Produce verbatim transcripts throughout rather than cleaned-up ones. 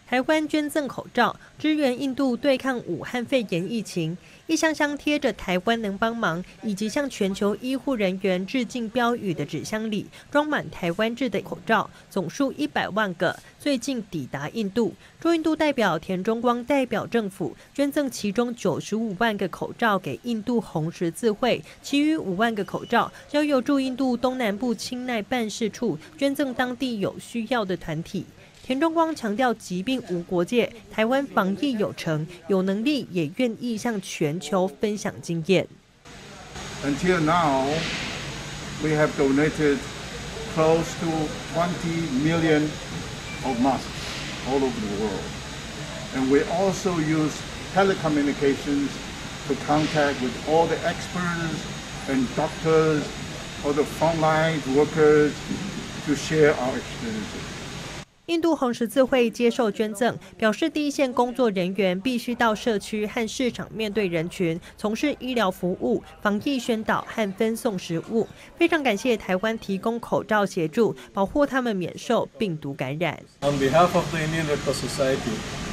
台湾捐赠口罩，支援印度对抗武汉肺炎疫情。一箱箱贴着“台湾能帮忙”以及向全球医护人员致敬标语的纸箱里，装满台湾制的口罩，总数一百万个，最近抵达印度。驻印度代表田中光代表政府捐赠其中九十五万个口罩给印度红十字会，其余五万个口罩交由驻印度东南部钦奈办事处捐赠当地有需要的团体。田中光强调，疾病无国界，台湾防疫有成，有能力也愿意向全球分享经验。 Until now, we have donated close to twenty million of masks all over the world, and we also use telecommunications to contact with all the experts and doctors, all the frontline workers to share our experiences. 印度红十字会接受捐赠，表示第一线工作人员必须到社区和市场面对人群，从事医疗服务、防疫宣导和分送食物。非常感谢台湾提供口罩协助，保护他们免受病毒感染。 On behalf of the Indian Red Cross Society,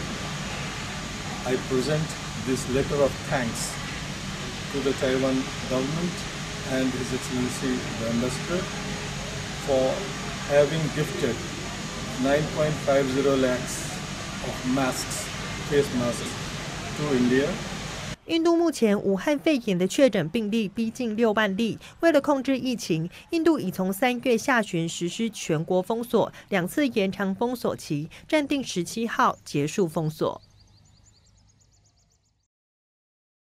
I present this letter of thanks to the Taiwan government and His Excellency the Ambassador for having gifted nine point five zero lakhs of masks, face masks to India. 印度目前武汉肺炎的确诊病例逼近六万例。为了控制疫情，印度已从三月下旬实施全国封锁，两次延长封锁期，暂定十七号结束封锁。